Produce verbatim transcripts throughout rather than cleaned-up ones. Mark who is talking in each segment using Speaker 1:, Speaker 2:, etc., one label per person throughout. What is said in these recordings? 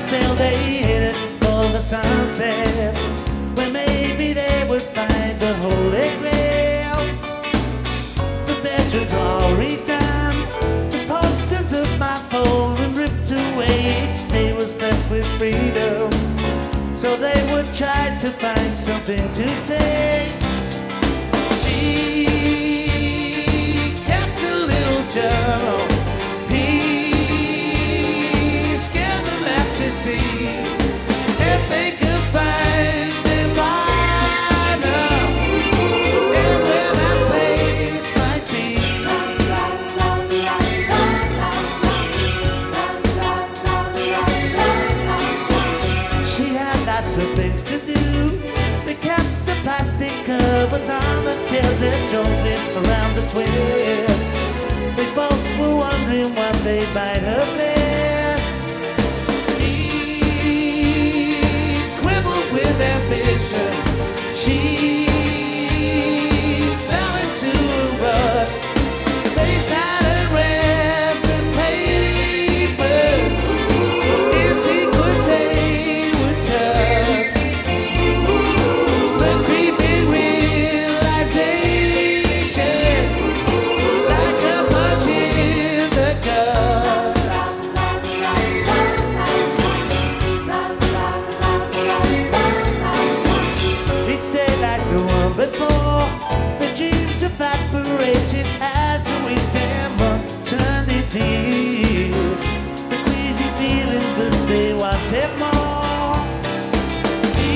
Speaker 1: sail, they headed for the sunset, where maybe they would find the Holy Grail. The bedrooms all redone, the posters of my home ripped away. Each day was blessed with freedom, so they would try to find something to say. She kept a little journal, he scared them out to see if they could find Nirvana and where that place might be. She had lots of things to do. They kept the plastic covers on the chairs and drove them around the twist. They both were wondering what they might have missed. He quibbled with ambition. She fell into a rut. Face hadn't read the papers. If she could say were touched, the creeping realization, like a punch in the gut. Each day like the one before, the dreams evaporated as the weeks and months turned into years. The queasy feeling that they wanted more. He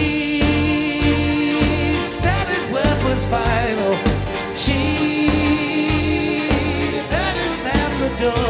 Speaker 1: said his word was final. She heard him slam the door.